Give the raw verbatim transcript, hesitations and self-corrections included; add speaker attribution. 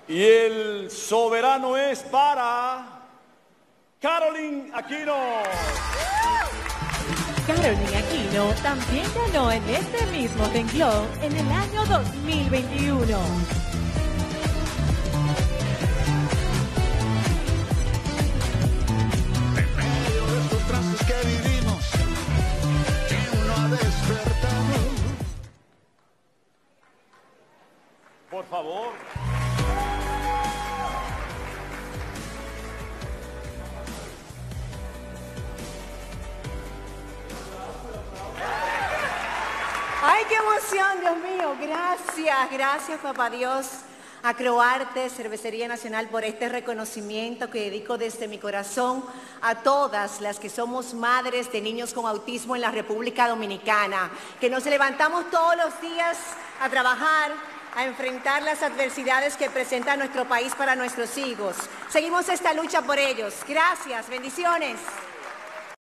Speaker 1: Y el soberano es para Carolyn Aquino.
Speaker 2: Carolyn Aquino también ganó en este mismo renglón en el año dos mil veintiuno.
Speaker 3: En medio de estos trances que vivimos, ¿quién no ha despertado?
Speaker 1: Por favor.
Speaker 4: ¡Ay, qué emoción, Dios mío! Gracias, gracias, Papá Dios, a Croarte, Cervecería Nacional, por este reconocimiento que dedico desde mi corazón a todas las que somos madres de niños con autismo en la República Dominicana, que nos levantamos todos los días a trabajar, a enfrentar las adversidades que presenta nuestro país para nuestros hijos. Seguimos esta lucha por ellos. Gracias, bendiciones.